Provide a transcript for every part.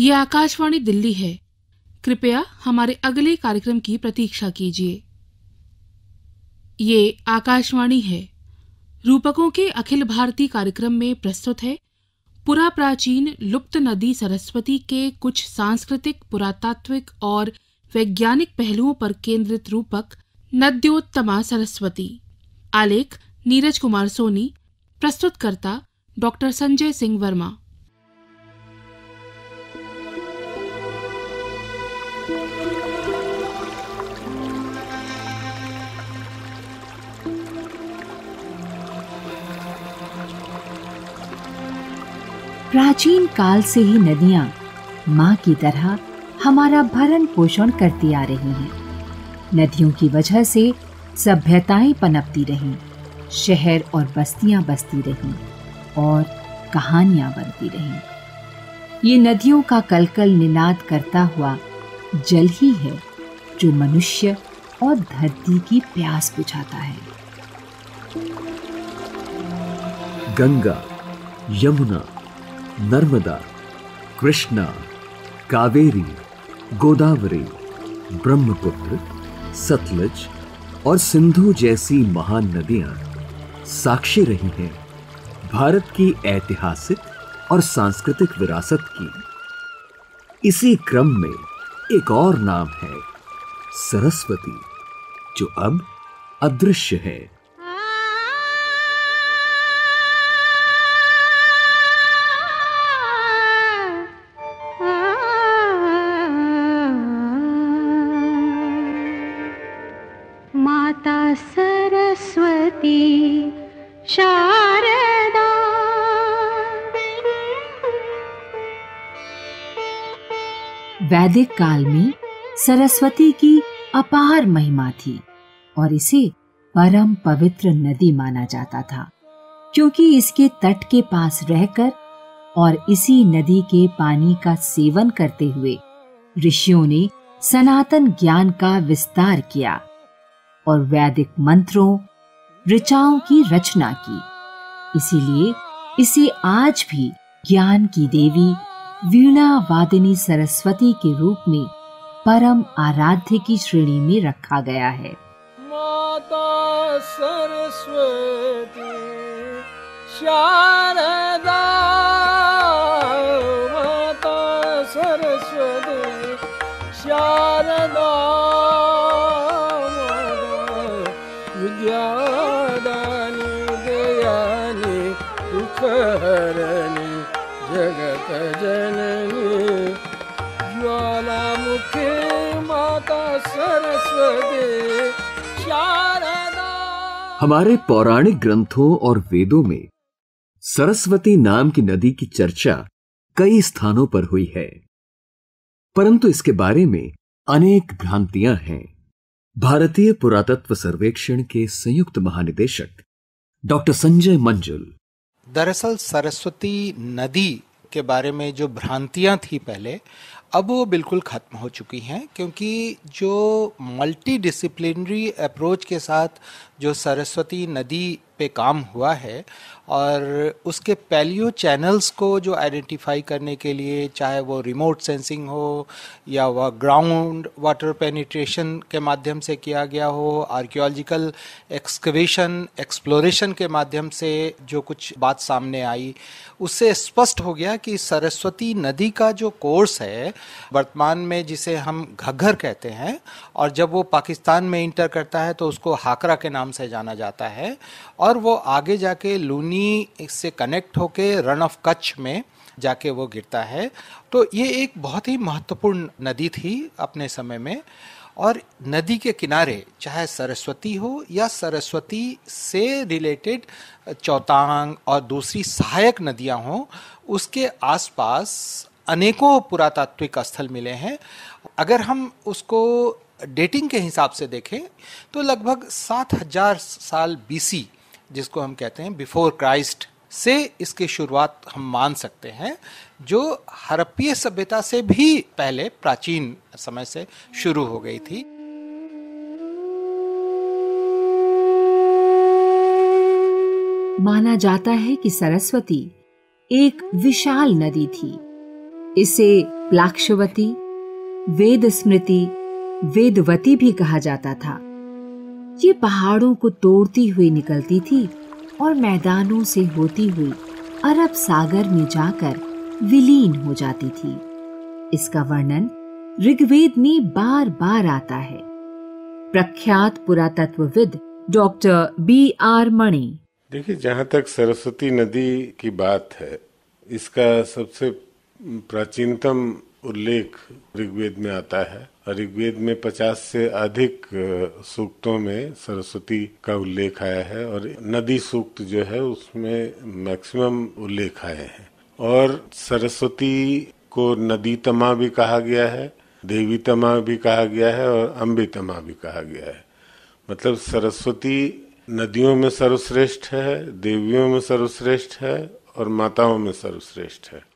ये आकाशवाणी दिल्ली है। कृपया हमारे अगले कार्यक्रम की प्रतीक्षा कीजिए। ये आकाशवाणी है। रूपकों के अखिल भारतीय कार्यक्रम में प्रस्तुत है पुरा प्राचीन लुप्त नदी सरस्वती के कुछ सांस्कृतिक, पुरातात्विक और वैज्ञानिक पहलुओं पर केंद्रित रूपक नद्योत्तमा सरस्वती। आलेख नीरज कुमार सोनी। प्रस्तुतकर्ता डॉक्टर संजय सिंह वर्मा। प्राचीन काल से ही नदियां माँ की तरह हमारा भरण पोषण करती आ रही हैं। नदियों की वजह से सभ्यताएं पनपती रहीं, शहर और बस्तियां बसती रहीं और कहानियां बनती रहीं। ये नदियों का कलकल निनाद करता हुआ जल ही है जो मनुष्य और धरती की प्यास बुझाता है। गंगा, यमुना, नर्मदा, कृष्णा, कावेरी, गोदावरी, ब्रह्मपुत्र, सतलज और सिंधु जैसी महान नदियां साक्षी रही हैं भारत की ऐतिहासिक और सांस्कृतिक विरासत की। इसी क्रम में एक और नाम है सरस्वती, जो अब अदृश्य है। शारदा वैदिक काल में सरस्वती की अपार महिमा थी और इसे परम पवित्र नदी माना जाता था, क्योंकि इसके तट के पास रहकर और इसी नदी के पानी का सेवन करते हुए ऋषियों ने सनातन ज्ञान का विस्तार किया और वैदिक मंत्रों, ऋचाओं की रचना की। इसीलिए इसे आज भी ज्ञान की देवी, वीणा वादिनी सरस्वती के रूप में परम आराध्य की श्रेणी में रखा गया है। माता सरस्वती शारदा, माता सरस्वती शारदा, विद्यादानी दयानी दुखहरणी जगत जननी ज्वालामुखी माता सरस्वती शारदा। हमारे पौराणिक ग्रंथों और वेदों में सरस्वती नाम की नदी की चर्चा कई स्थानों पर हुई है, परंतु इसके बारे में अनेक भ्रांतियां हैं। भारतीय पुरातत्व सर्वेक्षण के संयुक्त महानिदेशक डॉक्टर संजय मंजुल। दरअसल सरस्वती नदी के बारे में जो भ्रांतियां थी पहले, अब वो बिल्कुल खत्म हो चुकी हैं, क्योंकि जो मल्टी डिसिप्लिनरी अप्रोच के साथ जो सरस्वती नदी पे काम हुआ है और उसके पैलियो चैनल्स को जो आइडेंटिफाई करने के लिए, चाहे वो रिमोट सेंसिंग हो या वह ग्राउंड वाटर पेनिट्रेशन के माध्यम से किया गया हो, आर्कियोलॉजिकल एक्सकवेशन, एक्सप्लोरेशन के माध्यम से जो कुछ बात सामने आई, उससे स्पष्ट हो गया कि सरस्वती नदी का जो कोर्स है वर्तमान में, जिसे हम घग्गर कहते हैं, और जब वो पाकिस्तान में इंटर करता है तो उसको हाकरा के नाम से जाना जाता है, और वो आगे जाके लूनी से कनेक्ट होके रन ऑफ कच्छ में जाके वो गिरता है। तो ये एक बहुत ही महत्वपूर्ण नदी थी अपने समय में, और नदी के किनारे चाहे सरस्वती हो या सरस्वती से रिलेटेड चौतांग और दूसरी सहायक नदियां हों, उसके आसपास अनेकों पुरातात्विक स्थल मिले हैं। अगर हम उसको डेटिंग के हिसाब से देखें तो लगभग 7000 साल बीसी, जिसको हम कहते हैं बिफोर क्राइस्ट, से इसकी शुरुआत हम मान सकते हैं, जो हड़प्पीय सभ्यता से भी पहले प्राचीन समय से शुरू हो गई थी। माना जाता है कि सरस्वती एक विशाल नदी थी। इसे प्लाक्षवती, वेद स्मृति, वेदवती भी कहा जाता था। ये पहाड़ों को तोड़ती हुई निकलती थी और मैदानों से होती हुई अरब सागर में जाकर विलीन हो जाती थी। इसका वर्णन ऋग्वेद में बार बार आता है। प्रख्यात पुरातत्वविद डॉक्टर B.R. मणि। देखिए, जहाँ तक सरस्वती नदी की बात है, इसका सबसे प्राचीनतम उल्लेख ऋग्वेद में आता है और ऋग्वेद में 50 से अधिक सूक्तों में सरस्वती का उल्लेख आया है और नदी सूक्त जो है उसमें मैक्सिमम उल्लेख आए हैं। और सरस्वती को नदी तमा भी कहा गया है, देवी तमा भी कहा गया है और अम्बे तमा भी कहा गया है। मतलब सरस्वती नदियों में सर्वश्रेष्ठ है, देवियों में सर्वश्रेष्ठ है और माताओं में सर्वश्रेष्ठ है।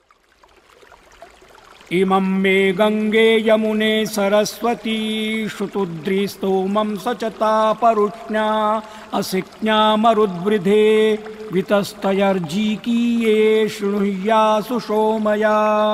इमं मे गंगे यमुने सरस्वती शुतुद्री स्तोमं सचता परुष्ण्या असिक्ञा मरुद्वृधे वितस्तयर्जीकीये शृणुयासु सोमया।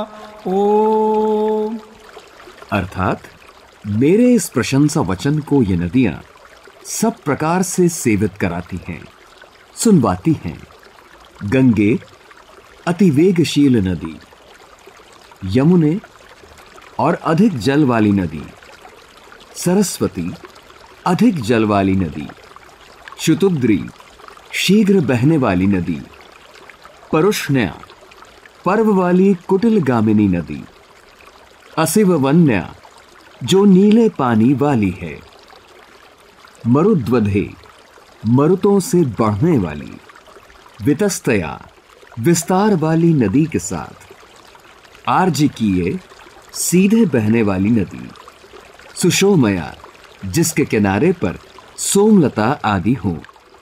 ओम। अर्थात मेरे इस प्रशंसा वचन को ये नदियां सब प्रकार से सेवित कराती हैं, सुनवाती हैं। गंगे अति वेगशील नदी, यमुने और अधिक जल वाली नदी, सरस्वती अधिक जल वाली नदी, शुतुद्री शीघ्र बहने वाली नदी, परुष्ण्या पर्व वाली कुटिलगामिनी नदी, असिववन्या जो नीले पानी वाली है, मरुद्वधे मरुतों से बढ़ने वाली, वितस्तया विस्तार वाली नदी के साथ, आर्जिकीय सीधे बहने वाली नदी, सुषोमया जिसके किनारे पर सोमलता आदि हो।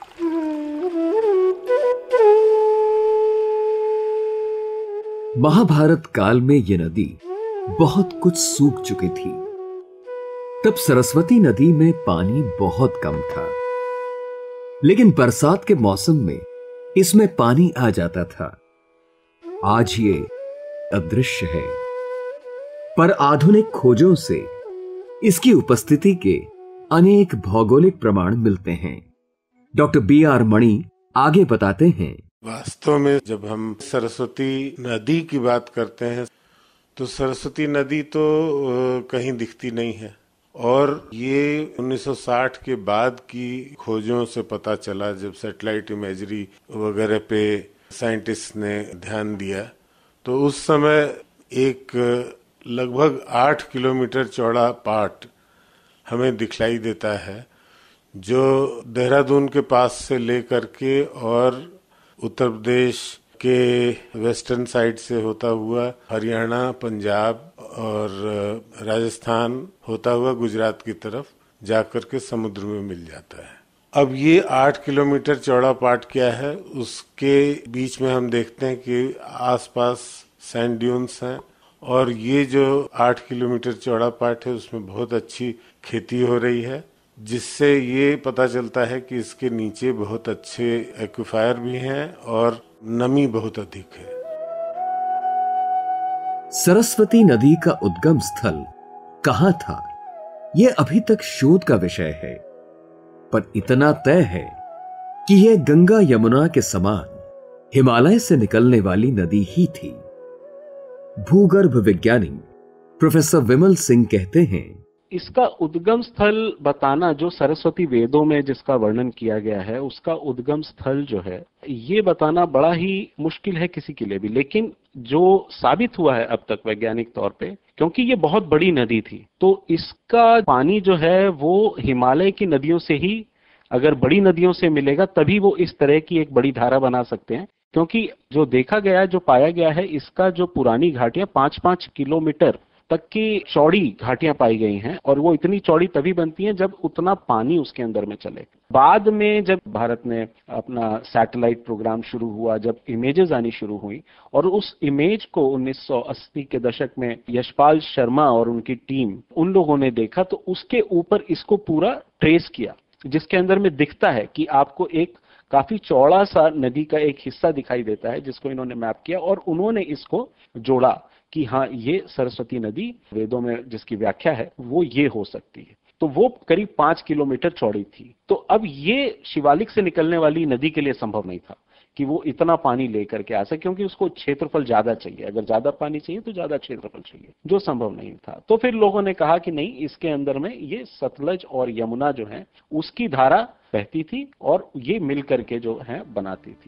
महाभारत काल में यह नदी बहुत कुछ सूख चुकी थी। तब सरस्वती नदी में पानी बहुत कम था, लेकिन बरसात के मौसम में इसमें पानी आ जाता था। आज ये अदृश्य है, पर आधुनिक खोजों से इसकी उपस्थिति के अनेक भौगोलिक प्रमाण मिलते हैं। Doctor B.R. मणि आगे बताते हैं, वास्तव में जब हम सरस्वती नदी की बात करते हैं तो सरस्वती नदी तो कहीं दिखती नहीं है और ये 1960 के बाद की खोजों से पता चला, जब सैटेलाइट इमेजरी वगैरह पे साइंटिस्ट ने ध्यान दिया तो उस समय एक लगभग 8 किलोमीटर चौड़ा पाट हमें दिखलाई देता है, जो देहरादून के पास से लेकर के और उत्तर प्रदेश के वेस्टर्न साइड से होता हुआ हरियाणा, पंजाब और राजस्थान होता हुआ गुजरात की तरफ जाकर के समुद्र में मिल जाता है। अब ये 8 किलोमीटर चौड़ा पाट क्या है, उसके बीच में हम देखते हैं कि आसपास सैंड ड्यून्स हैं और ये जो 8 किलोमीटर चौड़ा पाट है उसमें बहुत अच्छी खेती हो रही है, जिससे ये पता चलता है कि इसके नीचे बहुत अच्छे एक्विफायर भी हैं और नमी बहुत अधिक है। सरस्वती नदी का उद्गम स्थल कहां था, यह अभी तक शोध का विषय है, पर इतना तय है कि यह गंगा यमुना के समान हिमालय से निकलने वाली नदी ही थी। भूगर्भ विज्ञानी प्रोफेसर विमल सिंह कहते हैं, इसका उद्गम स्थल बताना, जो सरस्वती वेदों में जिसका वर्णन किया गया है उसका उद्गम स्थल जो है, ये बताना बड़ा ही मुश्किल है किसी के लिए भी। लेकिन जो साबित हुआ है अब तक वैज्ञानिक तौर पे, क्योंकि ये बहुत बड़ी नदी थी, तो इसका पानी जो है वो हिमालय की नदियों से ही, अगर बड़ी नदियों से मिलेगा तभी वो इस तरह की एक बड़ी धारा बना सकते हैं। क्योंकि जो देखा गया, जो पाया गया है, इसका जो पुरानी घाटियां 5-5 किलोमीटर तक की चौड़ी घाटियां पाई गई हैं और वो इतनी चौड़ी तभी बनती हैं जब उतना पानी उसके अंदर में चले। बाद में जब भारत ने अपना सैटेलाइट प्रोग्राम शुरू हुआ, जब इमेजेस आनी शुरू हुई और उस इमेज को 1980 के दशक में यशपाल शर्मा और उनकी टीम, उन लोगों ने देखा तो उसके ऊपर इसको पूरा ट्रेस किया, जिसके अंदर में दिखता है कि आपको एक काफी चौड़ा सा नदी का एक हिस्सा दिखाई देता है, जिसको इन्होंने मैप किया और उन्होंने इसको जोड़ा कि हाँ, ये सरस्वती नदी वेदों में जिसकी व्याख्या है वो ये हो सकती है। तो वो करीब 5 किलोमीटर चौड़ी थी। तो अब ये शिवालिक से निकलने वाली नदी के लिए संभव नहीं था कि वो इतना पानी लेकर के आ सके, क्योंकि उसको क्षेत्रफल ज्यादा चाहिए। अगर ज्यादा पानी चाहिए तो ज्यादा क्षेत्रफल चाहिए, जो संभव नहीं था। तो फिर लोगों ने कहा कि नहीं, इसके अंदर में ये सतलज और यमुना जो है उसकी धारा बहती थी और ये मिल करके जो है बनाती थी।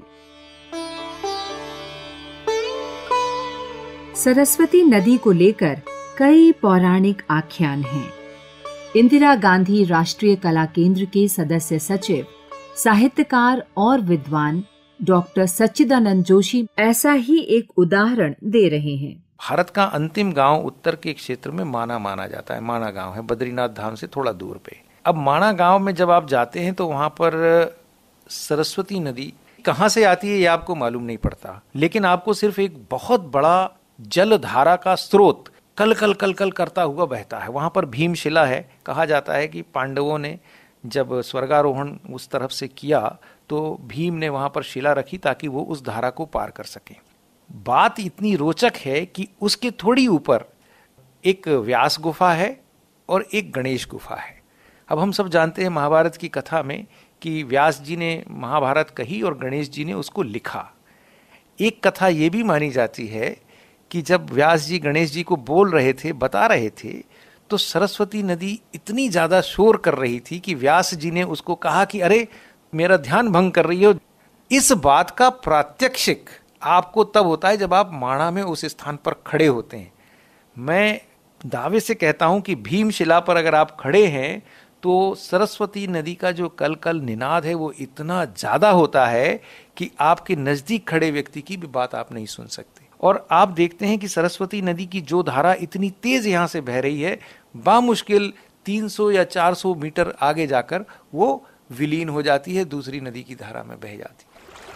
सरस्वती नदी को लेकर कई पौराणिक आख्यान हैं। इंदिरा गांधी राष्ट्रीय कला केंद्र के सदस्य सचिव, साहित्यकार और विद्वान डॉक्टर सच्चिदानंद जोशी ऐसा ही एक उदाहरण दे रहे हैं। भारत का अंतिम गांव उत्तर के क्षेत्र में माना जाता है। माना गांव है बद्रीनाथ धाम से थोड़ा दूर पे। अब माना गांव में जब आप जाते हैं तो वहां पर सरस्वती नदी कहां से आती है ये आपको मालूम नहीं पड़ता, लेकिन आपको सिर्फ एक बहुत बड़ा जल धारा का स्रोत कल कल करता हुआ बहता है। वहां पर भीमशिला है। कहा जाता है कि पांडवों ने जब स्वर्गारोहण उस तरफ से किया तो भीम ने वहां पर शिला रखी ताकि वो उस धारा को पार कर सके। बात इतनी रोचक है कि उसके थोड़ी ऊपर एक व्यास गुफा है और एक गणेश गुफा है। अब हम सब जानते हैं महाभारत की कथा में कि व्यास जी ने महाभारत कही और गणेश जी ने उसको लिखा। एक कथा ये भी मानी जाती है कि जब व्यास जी गणेश जी को बोल रहे थे, बता रहे थे, तो सरस्वती नदी इतनी ज्यादा शोर कर रही थी कि व्यास जी ने उसको कहा कि अरे मेरा ध्यान भंग कर रही हो। इस बात का प्रात्यक्षिक आपको तब होता है जब आप माणा में उस स्थान पर खड़े होते हैं। मैं दावे से कहता हूं कि भीमशिला पर अगर आप खड़े हैं तो सरस्वती नदी का जो कल कल निनाद है वो इतना ज्यादा होता है कि आपके नजदीक खड़े व्यक्ति की भी बात आप नहीं सुन सकते। और आप देखते हैं कि सरस्वती नदी की जो धारा इतनी तेज यहां से बह रही है, बामुश्किल 300 या 400 मीटर आगे जाकर वो विलीन हो जाती है, दूसरी नदी की धारा में बह जाती है।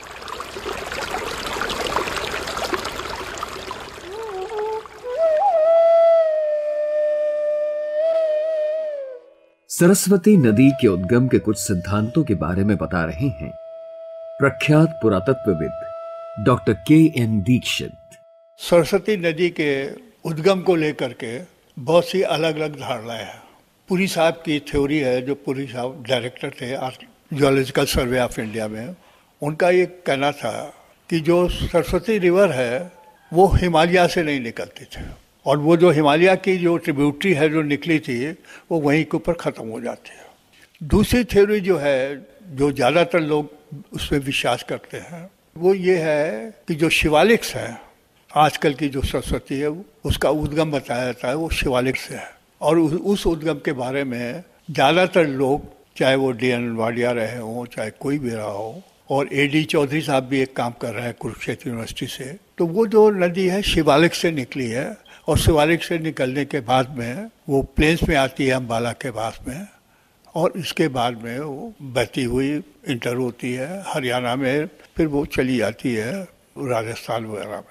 सरस्वती नदी के उद्गम के कुछ सिद्धांतों के बारे में बता रहे हैं प्रख्यात पुरातत्वविद डॉक्टर के.एन. दीक्षित। सरस्वती नदी के उद्गम को लेकर के बहुत सी अलग अलग धारणाएं हैं। पुरी साहब की थ्योरी है, जो पुरी साहब डायरेक्टर थे जियोलॉजिकल सर्वे ऑफ इंडिया में। उनका ये कहना था कि जो सरस्वती रिवर है वो हिमालय से नहीं निकलती थी, और वो जो हिमालय की जो ट्रिब्यूटरी है जो निकली थी वो वहीं के ऊपर ख़त्म हो जाती है। दूसरी थ्योरी जो है, जो ज़्यादातर लोग उसमें विश्वास करते हैं, वो ये है कि जो शिवालिक्स है, आजकल की जो सरस्वती है उसका उद्गम बताया जाता है वो शिवालिक से है। और उस उद्गम के बारे में ज़्यादातर लोग, चाहे वो डी.एन. वाडिया रहे हों, चाहे कोई भी रहा हो, और ए.डी. चौधरी साहब भी एक काम कर रहे हैं कुरुक्षेत्र यूनिवर्सिटी से, तो वो जो नदी है शिवालिक से निकली है। और शिवालिक से निकलने के बाद में वो प्लेन्स में आती है अम्बाला के पास में, और इसके बाद में वो बहती हुई इंटर होती है हरियाणा में, फिर वो चली जाती है राजस्थान वगैरह में।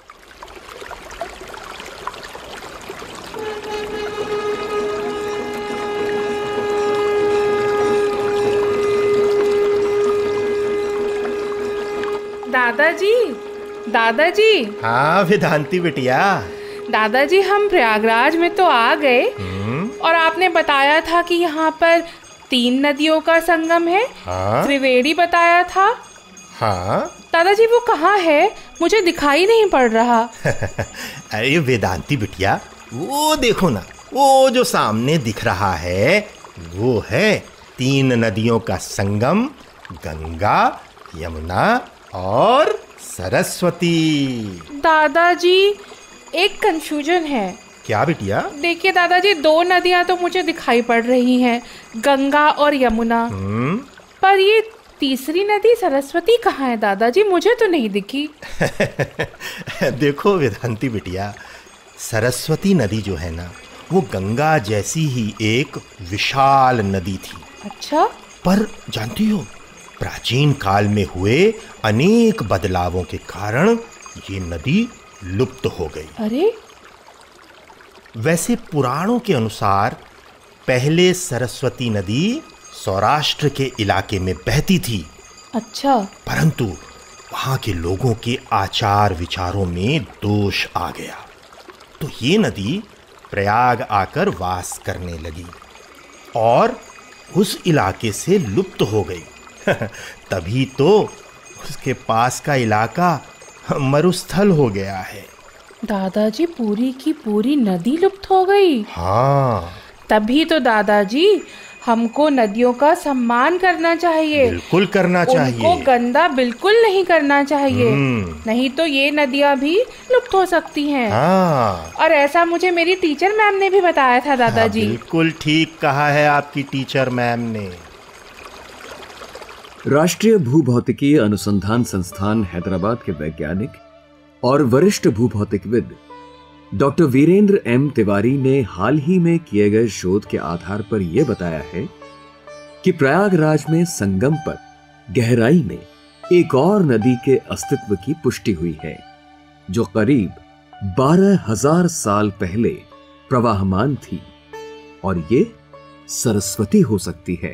दादाजी। हाँ वेदांती बिटिया। दादाजी, हम प्रयागराज में तो आ गए और आपने बताया था कि यहाँ पर 3 नदियों का संगम है। हाँ? त्रिवेणी बताया था। हाँ दादाजी, वो कहाँ है? मुझे दिखाई नहीं पड़ रहा। अरे वेदांती बिटिया, वो देखो ना, वो जो सामने दिख रहा है वो है 3 नदियों का संगम, गंगा, यमुना और सरस्वती। दादाजी, एक कंफ्यूजन है। क्या बिटिया? देखिए दादाजी, 2 नदियां तो मुझे दिखाई पड़ रही हैं, गंगा और यमुना। पर ये तीसरी नदी सरस्वती कहाँ है दादाजी? मुझे तो नहीं दिखी। देखो वेदांती बिटिया, सरस्वती नदी जो है ना, वो गंगा जैसी ही एक विशाल नदी थी। अच्छा? पर जानती हो, प्राचीन काल में हुए अनेक बदलावों के कारण ये नदी लुप्त हो गई। अरे? वैसे पुराणों के अनुसार पहले सरस्वती नदी सौराष्ट्र के इलाके में बहती थी। अच्छा। परंतु वहां के लोगों के आचार विचारों में दोष आ गया। तो ये नदी प्रयाग आकर वास करने लगी और उस इलाके से लुप्त हो गई। तभी तो उसके पास का इलाका मरुस्थल हो गया है। दादाजी, पूरी की पूरी नदी लुप्त हो गई? हाँ। तभी तो दादाजी हमको नदियों का सम्मान करना चाहिए। बिल्कुल करना चाहिए। उनको गंदा बिल्कुल नहीं करना चाहिए, नहीं तो ये नदियाँ भी लुप्त हो सकती हैं। हाँ। और ऐसा मुझे मेरी टीचर मैम ने भी बताया था दादाजी। हाँ, बिल्कुल ठीक कहा है आपकी टीचर मैम ने। राष्ट्रीय भूभौतिकीय अनुसंधान संस्थान हैदराबाद के वैज्ञानिक और वरिष्ठ भूभौतिकविद डॉक्टर वीरेंद्र एम तिवारी ने हाल ही में किए गए शोध के आधार पर यह बताया है कि प्रयागराज में संगम पर गहराई में एक और नदी के अस्तित्व की पुष्टि हुई है, जो करीब 12,000 साल पहले प्रवाहमान थी, और ये सरस्वती हो सकती है।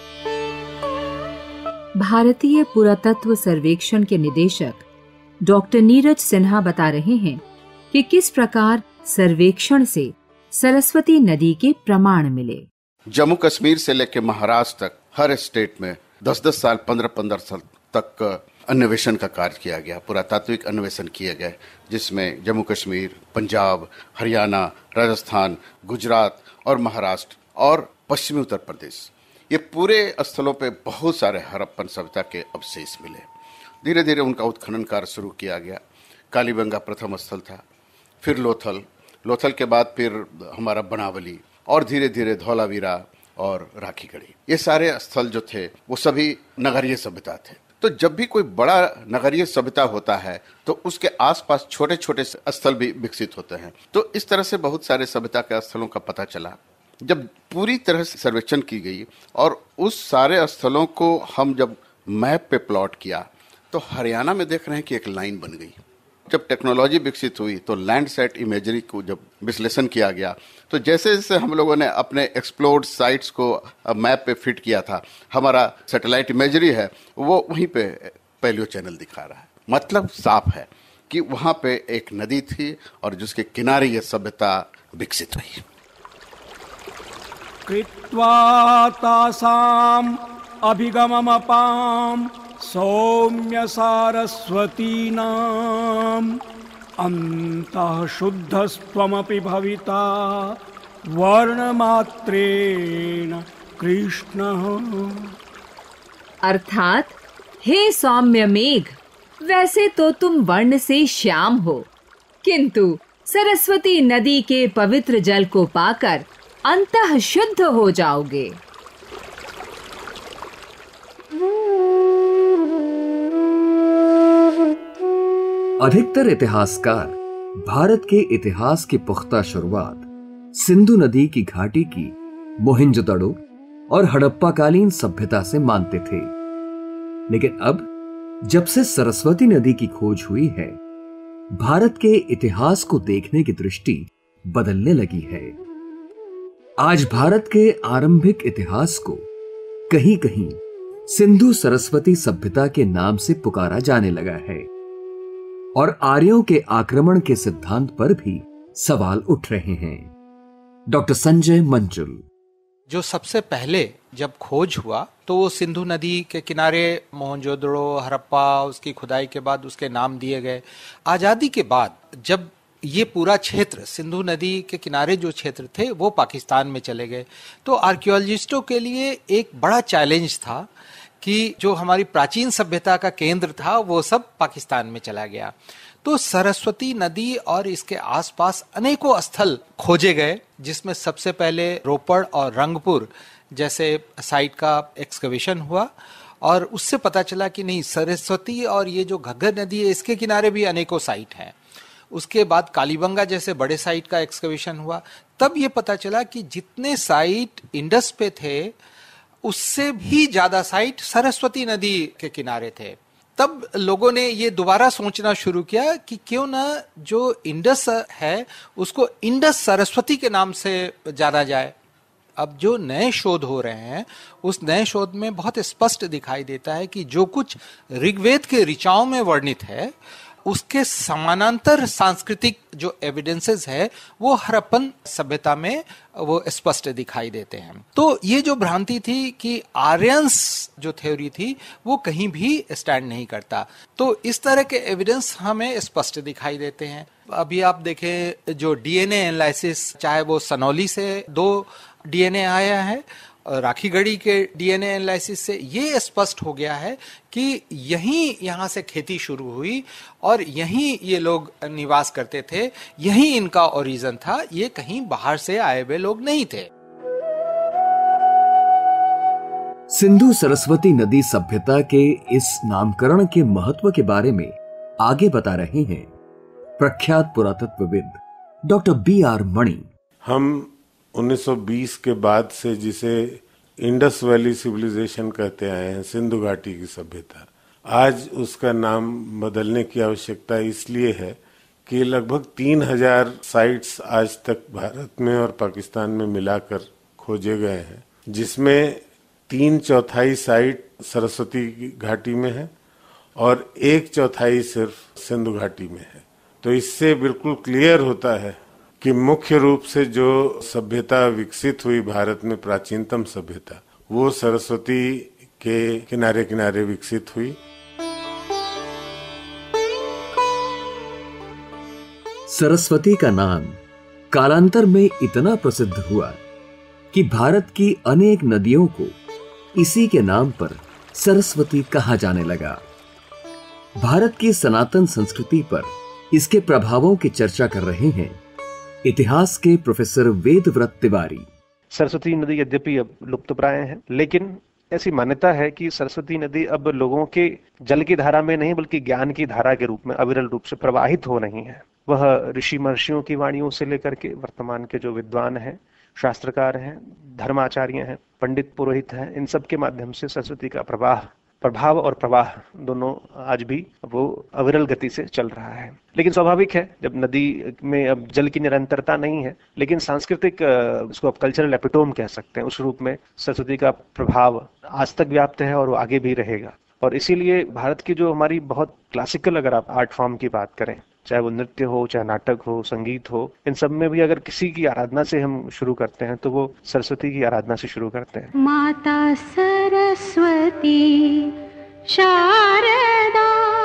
भारतीय पुरातत्व सर्वेक्षण के निदेशक डॉक्टर नीरज सिन्हा बता रहे हैं कि किस प्रकार सर्वेक्षण से सरस्वती नदी के प्रमाण मिले। जम्मू कश्मीर से लेकर महाराष्ट्र तक हर स्टेट में 10-10 साल 15-15 साल तक अन्वेषण का कार्य किया गया, पुरातात्विक अन्वेषण किए गए, जिसमें जम्मू कश्मीर, पंजाब, हरियाणा, राजस्थान, गुजरात और महाराष्ट्र और पश्चिमी उत्तर प्रदेश, ये पूरे स्थलों पे बहुत सारे हड़प्पन सभ्यता के अवशेष मिले। धीरे धीरे उनका उत्खनन कार्य शुरू किया गया। कालीबंगा प्रथम स्थल था, फिर लोथल के बाद फिर हमारा बनावली, और धीरे धीरे धौलावीरा और राखीगढ़ी, ये सारे स्थल जो थे वो सभी नगरीय सभ्यता थे। तो जब भी कोई बड़ा नगरीय सभ्यता होता है तो उसके आसपास छोटे छोटे स्थल भी विकसित होते हैं। तो इस तरह से बहुत सारे सभ्यता के स्थलों का पता चला। जब पूरी तरह से सर्वेक्षण की गई और उस सारे स्थलों को हम जब मैप पे प्लॉट किया तो हरियाणा में देख रहे हैं कि एक लाइन बन गई। जब टेक्नोलॉजी विकसित हुई तो लैंडसेट इमेजरी को जब विश्लेषण किया गया तो जैसे जैसे हम लोगों ने अपने एक्सप्लोर्ड साइट्स को मैप पे फिट किया था, हमारा सैटेलाइट इमेजरी है वो वहीं पे पैलियो चैनल दिखा रहा है। मतलब साफ है कि वहाँ पे एक नदी थी और जिसके किनारे ये सभ्यता विकसित हुई। कृत्वा तासाम अभिगममपाम सौम्य सरस्वती नाम अंतः शुद्धस्त्वमपि भविता वर्णमात्रेण कृष्ण। अर्थात, हे सौम्य मेघ, वैसे तो तुम वर्ण से श्याम हो, किंतु सरस्वती नदी के पवित्र जल को पाकर अंतः शुद्ध हो जाओगे। अधिकतर इतिहासकार भारत के इतिहास की पुख्ता शुरुआत सिंधु नदी की घाटी की मोहिंजोदड़ो और हड़प्पाकालीन सभ्यता से मानते थे, लेकिन अब जब से सरस्वती नदी की खोज हुई है, भारत के इतिहास को देखने की दृष्टि बदलने लगी है। आज भारत के आरंभिक इतिहास को कहीं कहीं सिंधु सरस्वती सभ्यता के नाम से पुकारा जाने लगा है और आर्यों के आक्रमण के सिद्धांत पर भी सवाल उठ रहे हैं। डॉक्टर संजय मंजुल। जो सबसे पहले जब खोज हुआ तो वो सिंधु नदी के किनारे मोहनजोदड़ो, हड़प्पा, उसकी खुदाई के बाद उसके नाम दिए गए। आजादी के बाद जब ये पूरा क्षेत्र सिंधु नदी के किनारे जो क्षेत्र थे वो पाकिस्तान में चले गए, तो आर्कियोलॉजिस्टों के लिए एक बड़ा चैलेंज था कि जो हमारी प्राचीन सभ्यता का केंद्र था वो सब पाकिस्तान में चला गया। तो सरस्वती नदी और इसके आसपास अनेकों स्थल खोजे गए, जिसमें सबसे पहले रोपड़ और रंगपुर जैसे साइट का एक्सकवेशन हुआ और उससे पता चला कि नहीं, सरस्वती और ये जो घग्गर नदी है इसके किनारे भी अनेकों साइट हैं। उसके बाद कालीबंगा जैसे बड़े साइट का एक्सकवेशन हुआ, तब ये पता चला कि जितने साइट इंडस पे थे उससे भी ज्यादा साइट सरस्वती नदी के किनारे थे। तब लोगों ने ये दोबारा सोचना शुरू किया कि क्यों ना जो इंडस है उसको इंडस सरस्वती के नाम से जाना जाए। अब जो नए शोध हो रहे हैं उस नए शोध में बहुत स्पष्ट दिखाई देता है कि जो कुछ ऋग्वेद के ऋचाओं में वर्णित है उसके समानांतर सांस्कृतिक जो एविडेंसेस है वो हड़प्पन सभ्यता में वो स्पष्ट दिखाई देते हैं। तो ये जो भ्रांति थी कि आर्यंस जो थ्योरी थी वो कहीं भी स्टैंड नहीं करता, तो इस तरह के एविडेंस हमें स्पष्ट दिखाई देते हैं। अभी आप देखें जो डीएनए एनालिसिस, चाहे वो सनौली से 2 डीएनए आया है, राखीगढ़ी के डीएनए एनालिसिस से ये स्पष्ट हो गया है कि यहाँ से खेती शुरू हुई और यहीं ये लोग निवास करते थे, यही इनका ओरिजिन था, ये कहीं बाहर से आए हुए लोग नहीं थे। सिंधु सरस्वती नदी सभ्यता के इस नामकरण के महत्व के बारे में आगे बता रहे हैं प्रख्यात पुरातत्वविद डॉक्टर B.R. मणि। हम 1920 के बाद से जिसे इंडस वैली सिविलाइजेशन कहते आए हैं, सिंधु घाटी की सभ्यता, आज उसका नाम बदलने की आवश्यकता इसलिए है कि लगभग 3000 साइट्स आज तक भारत में और पाकिस्तान में मिलाकर खोजे गए हैं, जिसमें 3/4 साइट सरस्वती घाटी में है और 1/4 सिर्फ सिंधु घाटी में है। तो इससे बिल्कुल क्लियर होता है कि मुख्य रूप से जो सभ्यता विकसित हुई भारत में, प्राचीनतम सभ्यता, वो सरस्वती के किनारे किनारे विकसित हुई। सरस्वती का नाम कालांतर में इतना प्रसिद्ध हुआ कि भारत की अनेक नदियों को इसी के नाम पर सरस्वती कहा जाने लगा। भारत की सनातन संस्कृति पर इसके प्रभावों की चर्चा कर रहे हैं इतिहास के प्रोफेसर वेदव्रत तिवारी। सरस्वती नदी यद्यपि अब लुप्तप्राय है, लेकिन ऐसी मान्यता है कि सरस्वती नदी अब लोगों के जल की धारा में नहीं बल्कि ज्ञान की धारा के रूप में अविरल रूप से प्रवाहित हो रही है। वह ऋषि महर्षियों की वाणियों से लेकर के वर्तमान के जो विद्वान हैं, शास्त्रकार हैं, धर्माचार्य हैं, पंडित पुरोहित हैं, इन सब के माध्यम से सरस्वती का प्रभाव और प्रवाह दोनों आज भी वो अविरल गति से चल रहा है। लेकिन स्वाभाविक है, जब नदी में अब जल की निरंतरता नहीं है, लेकिन सांस्कृतिक, उसको आप कल्चरल एपिटोम कह सकते हैं, उस रूप में सरस्वती का प्रभाव आज तक व्याप्त है और वो आगे भी रहेगा। और इसीलिए भारत की जो हमारी बहुत क्लासिकल, अगर आप आर्ट फॉर्म की बात करें, चाहे वो नृत्य हो, चाहे नाटक हो, संगीत हो, इन सब में भी अगर किसी की आराधना से हम शुरू करते हैं तो वो सरस्वती की आराधना से शुरू करते हैं। माता सरस्वती शारदा,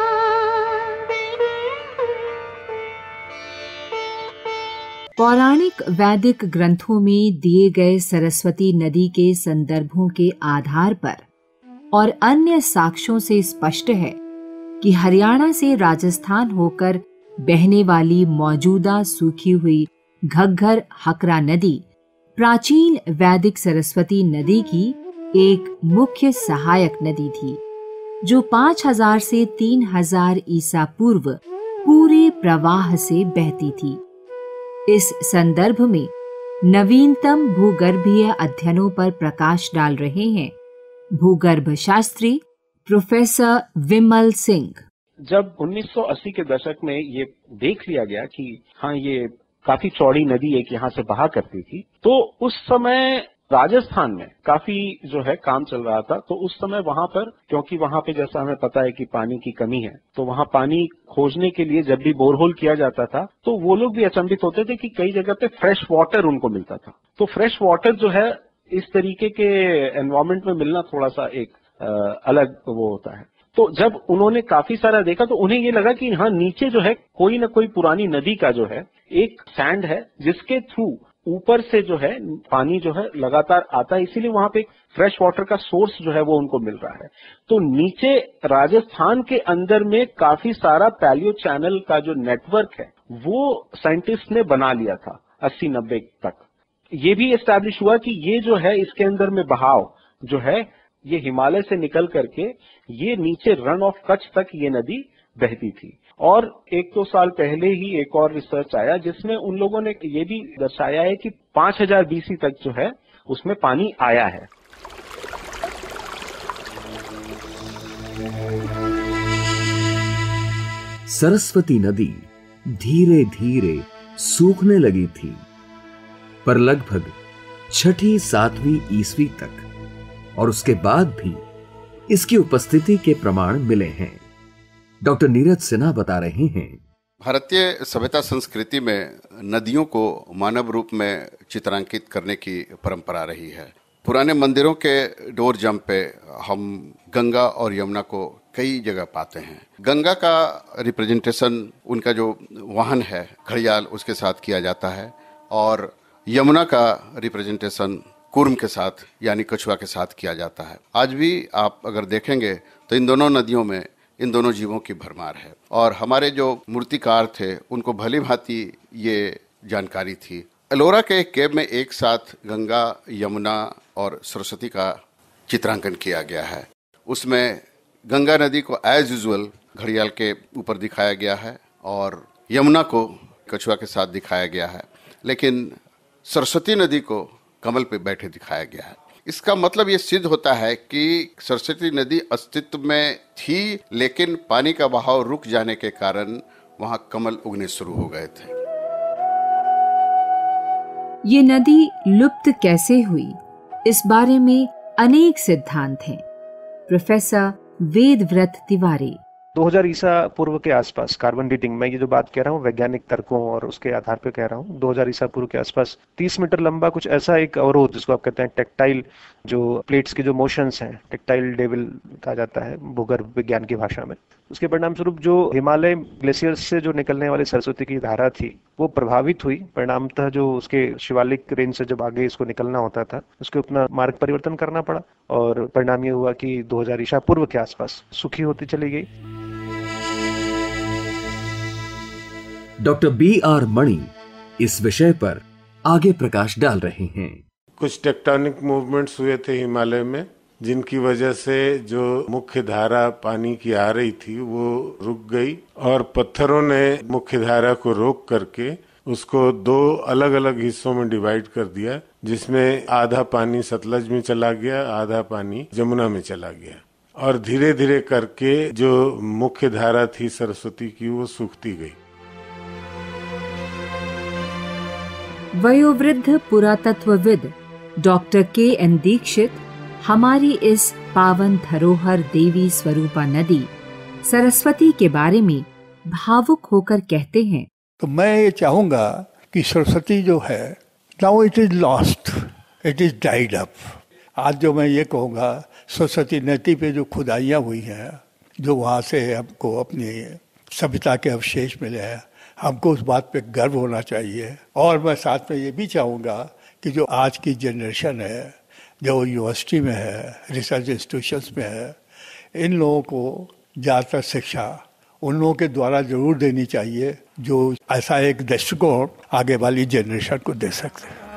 पौराणिक वैदिक ग्रंथों में दिए गए सरस्वती नदी के संदर्भों के आधार पर और अन्य साक्ष्यों से स्पष्ट है कि हरियाणा से राजस्थान होकर बहने वाली मौजूदा सूखी हुई घग्घर हकरा नदी प्राचीन वैदिक सरस्वती नदी की एक मुख्य सहायक नदी थी, जो 5000 से 3000 ईसा पूर्व पूरे प्रवाह से बहती थी। इस संदर्भ में नवीनतम भूगर्भीय अध्ययनों पर प्रकाश डाल रहे हैं भूगर्भ शास्त्री प्रोफेसर विमल सिंह। जब 1980 के दशक में ये देख लिया गया कि हाँ, ये काफी चौड़ी नदी एक यहाँ से बहा करती थी, तो उस समय राजस्थान में काफी जो है काम चल रहा था। तो उस समय वहां पर, क्योंकि वहां पे जैसा हमें पता है कि पानी की कमी है, तो वहां पानी खोजने के लिए जब भी बोरहोल किया जाता था तो वो लोग भी अचंभित होते थे कि कई जगह पे फ्रेश वाटर उनको मिलता था। तो फ्रेश वाटर जो है इस तरीके के एनवायरमेंट में मिलना थोड़ा सा एक अलग वो होता है। तो जब उन्होंने काफी सारा देखा तो उन्हें ये लगा कि हाँ, नीचे जो है कोई ना कोई पुरानी नदी का जो है एक सैंड है जिसके थ्रू ऊपर से जो है पानी जो है लगातार आता है, इसीलिए वहां पे एक फ्रेश वाटर का सोर्स जो है वो उनको मिल रहा है। तो नीचे राजस्थान के अंदर में काफी सारा पैलियो चैनल का जो नेटवर्क है वो साइंटिस्ट ने बना लिया था 80-90 तक। ये भी एस्टैब्लिश हुआ कि ये जो है इसके अंदर में बहाव जो है ये हिमालय से निकल करके ये नीचे रन ऑफ कच्छ तक ये नदी बहती थी। और 1-2 साल पहले ही एक और रिसर्च आया जिसमें उन लोगों ने ये भी दर्शाया है कि 5000 BC तक जो है उसमें पानी आया है। सरस्वती नदी धीरे धीरे सूखने लगी थी, पर लगभग 6वीं-7वीं ईस्वी तक और उसके बाद भी इसकी उपस्थिति के प्रमाण मिले हैं। डॉक्टर नीरज सिन्हा बता रहे हैं। भारतीय सभ्यता संस्कृति में नदियों को मानव रूप में चित्रांकित करने की परंपरा रही है। पुराने मंदिरों के डोर जंप पे हम गंगा और यमुना को कई जगह पाते हैं। गंगा का रिप्रेजेंटेशन उनका जो वाहन है घड़ियाल उसके साथ किया जाता है और यमुना का रिप्रेजेंटेशन कूर्म के साथ यानी कछुआ के साथ किया जाता है। आज भी आप अगर देखेंगे तो इन दोनों नदियों में इन दोनों जीवों की भरमार है और हमारे जो मूर्तिकार थे उनको भली भांति ये जानकारी थी। एलोरा के केव में एक साथ गंगा, यमुना और सरस्वती का चित्रांकन किया गया है। उसमें गंगा नदी को एज यूजुअल घड़ियाल के ऊपर दिखाया गया है और यमुना को कछुआ के साथ दिखाया गया है, लेकिन सरस्वती नदी को कमल पे बैठे दिखाया गया है। इसका मतलब ये सिद्ध होता है कि सरस्वती नदी अस्तित्व में थी, लेकिन पानी का बहाव रुक जाने के कारण वहां कमल उगने शुरू हो गए थे। ये नदी लुप्त कैसे हुई, इस बारे में अनेक सिद्धांत हैं। प्रोफेसर वेदव्रत तिवारी 2000 ईसा पूर्व के आसपास कार्बन डेटिंग में ये जो बात कह रहा हूँ वैज्ञानिक तर्कों और उसके आधार पर कह रहा हूँ। 2000 ईसा पूर्व के आसपास 30 मीटर लंबा कुछ ऐसा एक अवरोध जिसको आप कहते हैं टेक्टाइल, जो प्लेट्स के जो मोशंस हैं, टेक्टाइल डेविल कहा जाता है भूगर्भ विज्ञान की भाषा में। उसके परिणाम स्वरूप जो हिमालय ग्लेशियर्स से जो निकलने वाली सरस्वती की धारा थी वो प्रभावित हुई। परिणामतः जो उसके शिवालिक रेंज से जब आगे इसको निकलना होता था उसके अपना मार्ग परिवर्तन करना पड़ा और परिणाम ये हुआ कि 2000 ईसा पूर्व के आसपास सूखी होती चली गई। Doctor B.R. मणि इस विषय पर आगे प्रकाश डाल रहे हैं। कुछ टेक्टोनिक मूवमेंट्स हुए थे हिमालय में, जिनकी वजह से जो मुख्य धारा पानी की आ रही थी वो रुक गई और पत्थरों ने मुख्य धारा को रोक करके उसको दो अलग अलग हिस्सों में डिवाइड कर दिया, जिसमें आधा पानी सतलज में चला गया, आधा पानी जमुना में चला गया और धीरे धीरे करके जो मुख्य धारा थी सरस्वती की वो सूखती गई। वयोवृद्ध पुरातत्वविद डॉक्टर K.N. दीक्षित हमारी इस पावन धरोहर देवी स्वरूपा नदी सरस्वती के बारे में भावुक होकर कहते हैं। तो मैं ये चाहूंगा कि सरस्वती जो है now it is lost, it is डाइड अप। आज जो मैं ये कहूँगा सरस्वती नदी पे जो खुदाइयाँ हुई हैं, जो वहाँ से हमको अपनी सभ्यता के अवशेष मिले हैं, हमको उस बात पे गर्व होना चाहिए। और मैं साथ में ये भी चाहूँगा कि जो आज की जनरेशन है, जो यूनिवर्सिटी में है, रिसर्च इंस्टीट्यूशंस में है, इन लोगों को ज़्यादातर शिक्षा उन लोगों के द्वारा जरूर देनी चाहिए जो ऐसा एक दृष्टिकोण आगे वाली जनरेशन को दे सकते हैं।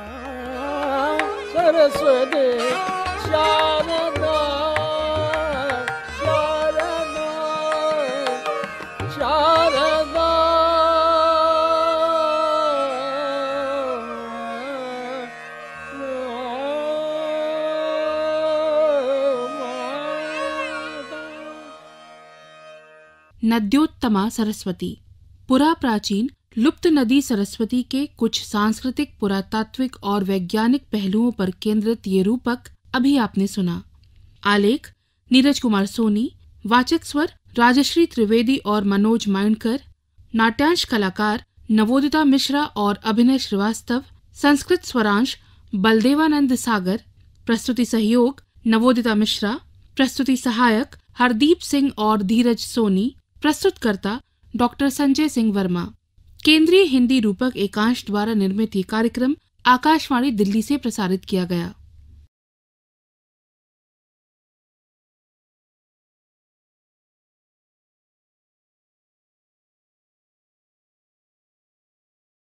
नद्योत्तमा सरस्वती पुरा प्राचीन लुप्त नदी सरस्वती के कुछ सांस्कृतिक, पुरातात्विक और वैज्ञानिक पहलुओं पर केंद्रित ये रूपक अभी आपने सुना। आलेख नीरज कुमार सोनी, वाचक स्वर राजश्री त्रिवेदी और मनोज माइंडकर, नाट्यांश कलाकार नवोदिता मिश्रा और अभिनय श्रीवास्तव, संस्कृत स्वरांश बलदेवानंद सागर, प्रस्तुति सहयोग नवोदिता मिश्रा, प्रस्तुति सहायक हरदीप सिंह और धीरज सोनी, प्रस्तुतकर्ता डॉक्टर संजय सिंह वर्मा। केंद्रीय हिंदी रूपक एकांश द्वारा निर्मित ये कार्यक्रम आकाशवाणी दिल्ली से प्रसारित किया गया।